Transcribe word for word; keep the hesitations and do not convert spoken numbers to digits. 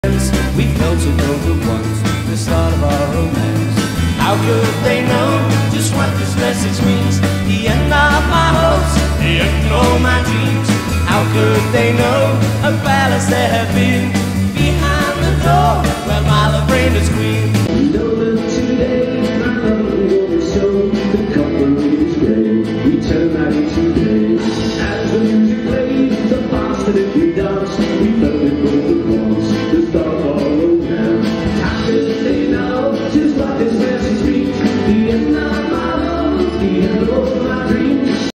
We felt so close at once, the start of our romance. How could they know just what this message means? The end of my hopes, the end of all my dreams. How could they know a palace there had been behind the door where my love reigned as queen? We know that today my love will show. The copper is grey, we turn night into day. As the music plays, the faster that we dance, we felt it both at once. The stars